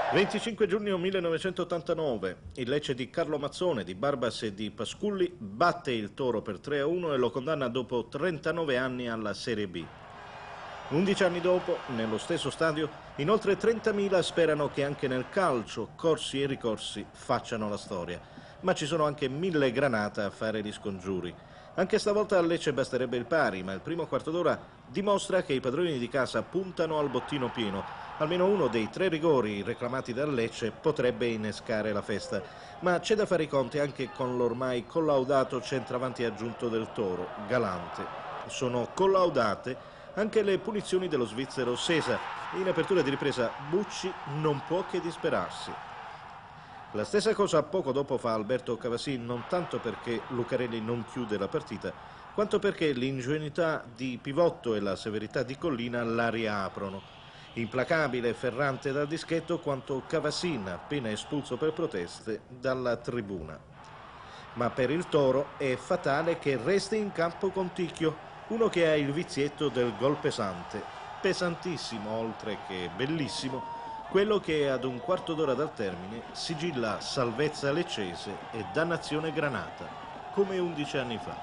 25 giugno 1989, il Lecce di Carlo Mazzone, di Barbas e di Pasculli batte il Toro per 3-1 e lo condanna dopo 39 anni alla Serie B. 11 anni dopo, nello stesso stadio, in oltre 30.000 sperano che anche nel calcio corsi e ricorsi facciano la storia. Ma ci sono anche 1000 granate a fare gli scongiuri. Anche stavolta al Lecce basterebbe il pari, ma il primo quarto d'ora dimostra che i padroni di casa puntano al bottino pieno. Almeno uno dei 3 rigori reclamati dal Lecce potrebbe innescare la festa, ma c'è da fare i conti anche con l'ormai collaudato centravanti aggiunto del Toro, Galante. Sono collaudate anche le punizioni dello svizzero Sesa. In apertura di ripresa Bucci non può che disperarsi. La stessa cosa poco dopo fa Alberto Cavasin, non tanto perché Lucarelli non chiude la partita, quanto perché l'ingenuità di Pivotto e la severità di Collina la riaprono. Implacabile e ferrante dal dischetto quanto Cavasin, appena espulso per proteste dalla tribuna. Ma per il Toro è fatale che resti in campo Conticchio, uno che ha il vizietto del gol pesante, pesantissimo oltre che bellissimo, quello che ad un quarto d'ora dal termine sigilla salvezza leccese e dannazione granata, come 11 anni fa.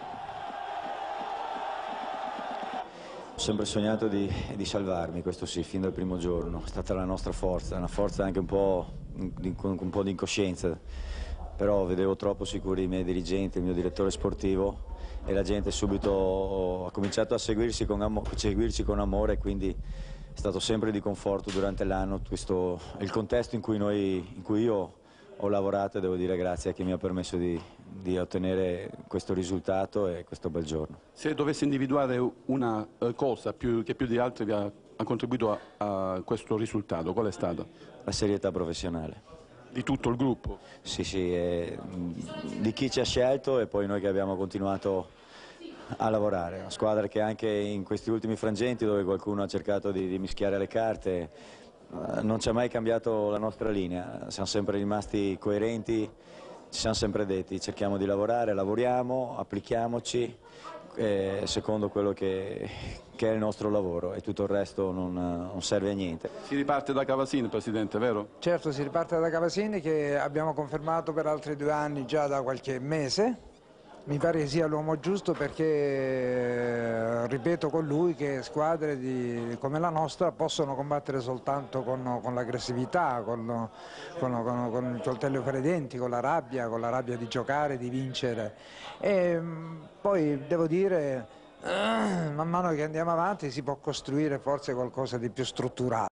Ho sempre sognato di salvarmi, questo sì, fin dal primo giorno. È stata la nostra forza, una forza anche un po' di incoscienza, però vedevo troppo sicuri i miei dirigenti, il mio direttore sportivo, e la gente subito ha cominciato a seguirci con amore, quindi è stato sempre di conforto durante l'anno il contesto in cui io ho lavorato, e devo dire grazie a chi mi ha permesso di ottenere questo risultato e questo bel giorno. Se dovessi individuare una cosa che più di altre ha contribuito a questo risultato, qual è stata? La serietà professionale. Di tutto il gruppo? Sì, di chi ci ha scelto e poi noi che abbiamo continuato a lavorare. Una squadra che anche in questi ultimi frangenti, dove qualcuno ha cercato di mischiare le carte, non ci ha mai cambiato la nostra linea, siamo sempre rimasti coerenti, ci siamo sempre detti cerchiamo di lavorare, lavoriamo, applichiamoci secondo quello che è il nostro lavoro, e tutto il resto non serve a niente. Si riparte da Cavasin, Presidente, vero? Certo, si riparte da Cavasin, che abbiamo confermato per altri 2 anni già da qualche mese. Mi pare che sia l'uomo giusto perché ripeto con lui che squadre come la nostra possono combattere soltanto con l'aggressività, con il coltello fra i denti, con la rabbia di giocare, di vincere. E poi devo dire, man mano che andiamo avanti si può costruire forse qualcosa di più strutturato.